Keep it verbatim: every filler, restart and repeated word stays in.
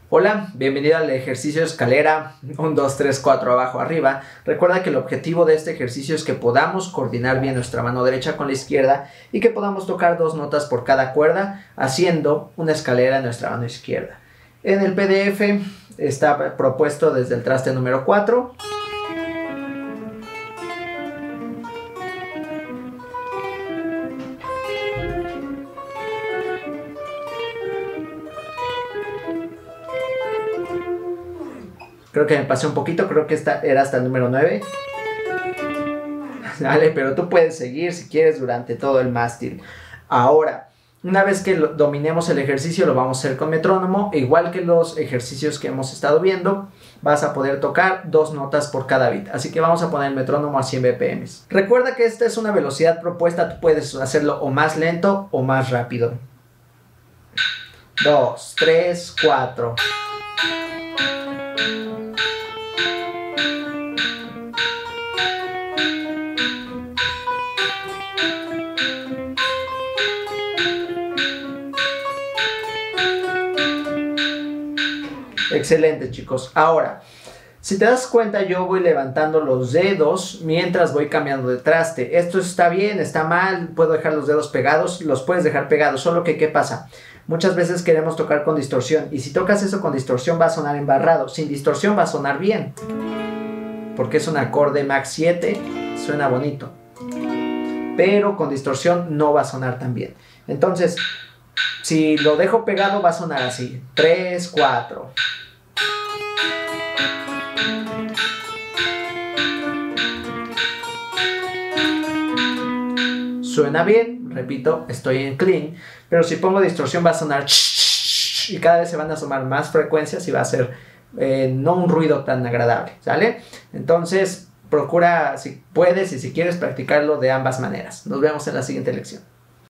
Hola, bienvenido al ejercicio de escalera uno, dos, tres, cuatro abajo, arriba. Recuerda que el objetivo de este ejercicio es que podamos coordinar bien nuestra mano derecha con la izquierda y que podamos tocar dos notas por cada cuerda haciendo una escalera en nuestra mano izquierda. En el P D F está propuesto desde el traste número cuatro. Creo que me pasé un poquito, creo que esta era hasta el número nueve. Vale, pero tú puedes seguir si quieres durante todo el mástil. Ahora, una vez que lo, dominemos el ejercicio, lo vamos a hacer con metrónomo. Igual que los ejercicios que hemos estado viendo, vas a poder tocar dos notas por cada beat. Así que vamos a poner el metrónomo a cien B P M. Recuerda que esta es una velocidad propuesta, tú puedes hacerlo o más lento o más rápido. dos, tres, cuatro. Excelente, chicos. Ahora, si te das cuenta, yo voy levantando los dedos mientras voy cambiando de traste. Esto está bien, está mal, puedo dejar los dedos pegados, los puedes dejar pegados, solo que ¿qué pasa? Muchas veces queremos tocar con distorsión y si tocas eso con distorsión va a sonar embarrado. Sin distorsión va a sonar bien, porque es un acorde Max siete, suena bonito. Pero con distorsión no va a sonar tan bien. Entonces, si lo dejo pegado va a sonar así, tres, cuatro. Suena bien, repito, estoy en clean, pero si pongo distorsión va a sonar y cada vez se van a sumar más frecuencias y va a ser eh, no un ruido tan agradable, ¿sale? Entonces, procura si puedes y si quieres practicarlo de ambas maneras. Nos vemos en la siguiente lección.